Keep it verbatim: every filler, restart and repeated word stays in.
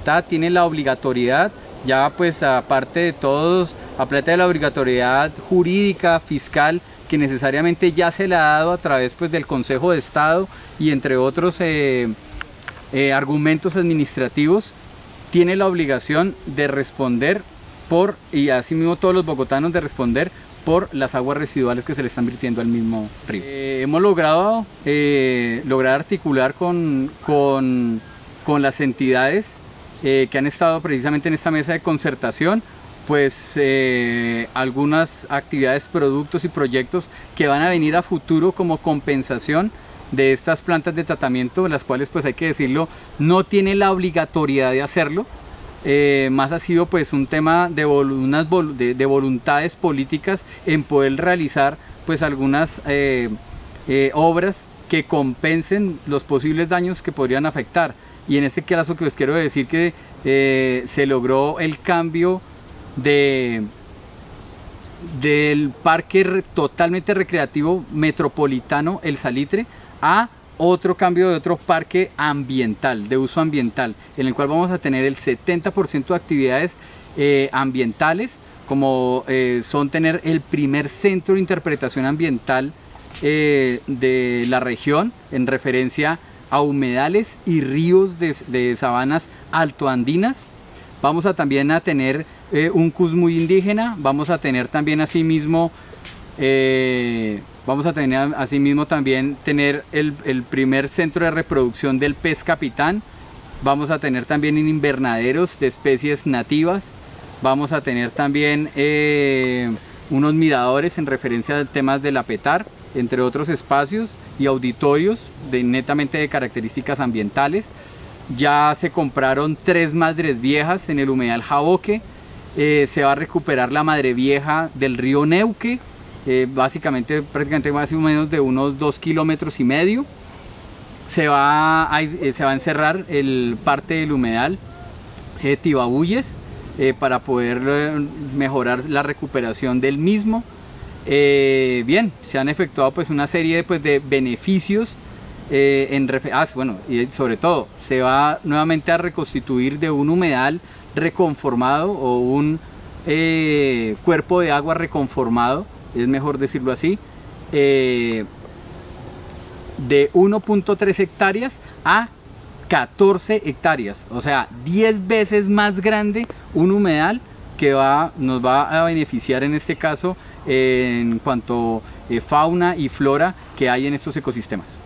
Bogotá tiene la obligatoriedad, ya pues aparte de todos, aparte de la obligatoriedad jurídica, fiscal, que necesariamente ya se le ha dado a través pues del Consejo de Estado y entre otros eh, eh, argumentos administrativos, tiene la obligación de responder por, y asimismo todos los bogotanos de responder por las aguas residuales que se le están vertiendo al mismo río. Eh, hemos logrado eh, lograr articular con, con, con las entidades eh, que han estado precisamente en esta mesa de concertación, pues eh, algunas actividades, productos y proyectos que van a venir a futuro como compensación de estas plantas de tratamiento, las cuales pues hay que decirlo, no tienen la obligatoriedad de hacerlo. Eh, más ha sido pues un tema de, unas vol de, de voluntades políticas en poder realizar pues algunas eh, eh, obras que compensen los posibles daños que podrían afectar, y en este caso que os quiero decir que eh, se logró el cambio de del parque re totalmente recreativo metropolitano El Salitre a otro cambio de otro parque ambiental, de uso ambiental, en el cual vamos a tener el setenta por ciento de actividades eh, ambientales, como eh, son tener el primer centro de interpretación ambiental eh, de la región, en referencia a humedales y ríos de, de sabanas altoandinas. Vamos a también a tener eh, un cusmúy indígena, vamos a tener también asimismo eh, Vamos a tener asimismo también tener el, el primer centro de reproducción del pez capitán. Vamos a tener también invernaderos de especies nativas. Vamos a tener también eh, unos miradores en referencia a temas del apetar, entre otros espacios y auditorios de, netamente de características ambientales. Ya se compraron tres madres viejas en el humedal Jaboque. Eh, se va a recuperar la madre vieja del río Neuque. Eh, básicamente prácticamente más o menos de unos dos kilómetros y medio. Se va a, eh, se va a encerrar el parte del humedal eh, Tibabuyes eh, para poder eh, mejorar la recuperación del mismo. Eh, bien, se han efectuado pues una serie pues, de beneficios eh, en ah, bueno, y sobre todo se va nuevamente a reconstituir de un humedal reconformado o un eh, cuerpo de agua reconformado, es mejor decirlo así, eh, de uno punto tres hectáreas a catorce hectáreas, o sea, diez veces más grande un humedal que va, nos va a beneficiar en este caso eh, en cuanto a eh, fauna y flora que hay en estos ecosistemas.